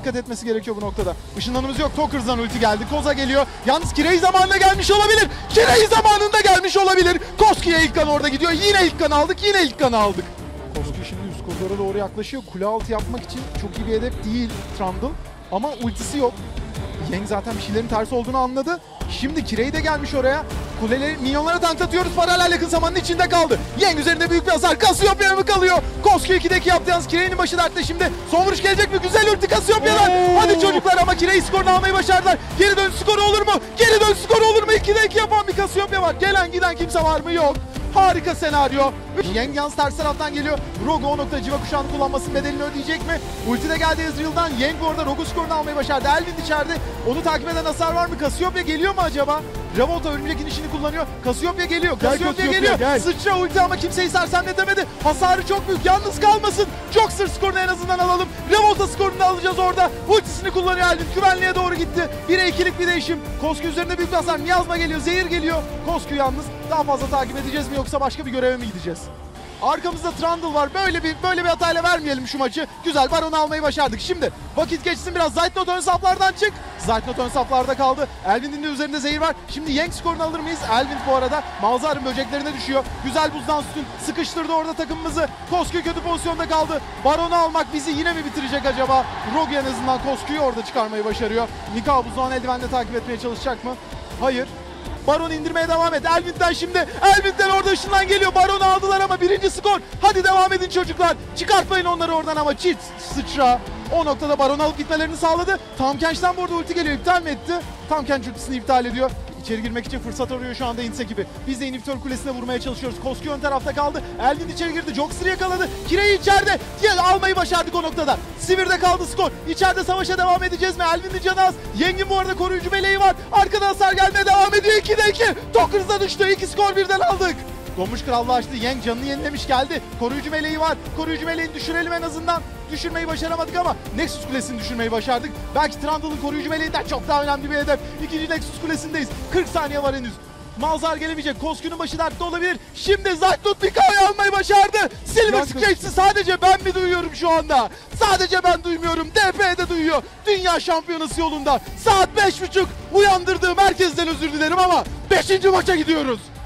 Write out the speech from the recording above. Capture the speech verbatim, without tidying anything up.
dikkat etmesi gerekiyor bu noktada. Işınlanımız yok. Talkers'dan ulti geldi. Koza geliyor. Yalnız Kirei zamanında gelmiş olabilir. Kirei zamanında gelmiş olabilir. Koski'ye ilk kan orada gidiyor. Yine ilk kan aldık. Yine ilk kan aldık. Koski şimdi üst koridora doğru yaklaşıyor. Kule altı yapmak için çok iyi bir hedef değil Trundle. Ama ultisi yok. Yeng zaten bir şeylerin tersi olduğunu anladı. Şimdi Kirei de gelmiş oraya. Kuleleri minyonlara tank atıyoruz. Paralel yakın zamanın içinde kaldı. Yeng üzerinde büyük bir hasar. Cassiopeia mı kalıyor? Koski ikideki yaptı yalnız. Kirei'nin başı dertte şimdi. Son vuruş gelecek mi? Güzel ulti Cassiopeia'dan. Hadi çocuklar ama Kirei skorunu almayı başardılar. Geri dön skoru olur mu? Geri dön skoru olur mu? ikide iki yapan bir Cassiopeia var. Gelen giden kimse var mı? Yok. Harika senaryo. Yeng yalnız ters taraftan geliyor. Rogu o noktada civa kuşağını kullanmasının bedelini ödeyecek mi? Ulti de geldi Ezreal'dan. Yeng bu arada Rogu skorunu almayı başardı. Elvin içeride. Onu takip eden hasar var mı? Cassiopeia geliyor mu acaba? Revolta örümcek inişini kullanıyor. Cassiopeia geliyor. Cassiopeia geliyor. Gel. Sıçra ulti ama kimseyi sersemletemedi. Hasarı çok büyük. Yalnız kalmasın. Joxer skorunu en azından alalım. Revolta skorunu alacağız orada. Ultisini kullanıyor Elvin. Güvenliğe doğru gitti. bire ikilik bir değişim. Koskü üzerinde büyük bir hasar. Miyazma geliyor. Zehir geliyor. Koskü yalnız. Daha fazla takip edeceğiz mi yoksa başka bir göreve mi gideceğiz? Arkamızda Trundle var. Böyle bir böyle bir hatayla vermeyelim şu maçı. Güzel, Baron'u almayı başardık. Şimdi vakit geçsin biraz. Zeitnot ön saflardan çık. Zeitnot ön saflarda kaldı. Elvin'in de üzerinde zehir var. Şimdi Yeng skorunu alır mıyız? Elvin bu arada Malzahar'ın böceklerine düşüyor. Güzel buzdan sütun. Sıkıştırdı orada takımımızı. Koskü kötü pozisyonda kaldı. Baron'u almak bizi yine mi bitirecek acaba? Rogue en azından Koskü'yü orada çıkarmayı başarıyor. Mikao buzdan eldivenle takip etmeye çalışacak mı? Hayır. Baron indirmeye devam et. Elvin'den şimdi. Elvin'den orada ışından geliyor. Baron'u aldılar ama birinci skor. Hadi devam edin çocuklar. Çıkartmayın onları oradan ama çift sıçra. O noktada Baron'u alıp gitmelerini sağladı. Tahm Kench'ten bu arada ulti geliyor. İptal mi etti? Tahm Kench ultisini iptal ediyor. İçeri girmek için fırsat arıyor şu anda Ints ekibi. Biz de inhibitör kulesine vurmaya çalışıyoruz. Koskü ön tarafta kaldı. Elvin içeri girdi. Joxer'ı yakaladı. Kirei içeride. Ya, almayı başardık o noktada. Sivir'de kaldı skor. İçeride savaşa devam edeceğiz mi? Elvin'in canı az. Yeng'in bu arada koruyucu meleği var. Arkadan hasar gelmeye devam ediyor. ikide iki. Talkers'a düştü. iki skor birden aldık. Donmuş Krallığı açtı. Yeng canını yenilemiş geldi. Koruyucu meleği var. Koruyucu meleğini düşürelim en azından. Düşürmeyi başaramadık ama Nexus Kulesi'ni düşürmeyi başardık. Belki Trundle'ın koruyucu meleğinden çok daha önemli bir hedef. İkinci Nexus Kulesi'ndeyiz. kırk saniye var henüz. Malzahar gelemeyecek. Koskü'nün başı dertte olabilir. Şimdi Zeitnot Mikao'yu almayı başardı. Silver Scratch'i sadece ben mi duyuyorum şu anda? Sadece ben duymuyorum. D P de duyuyor. Dünya şampiyonası yolunda. Saat beş buçuk. Uyandırdığım herkesten özür dilerim ama beşinci maça gidiyoruz.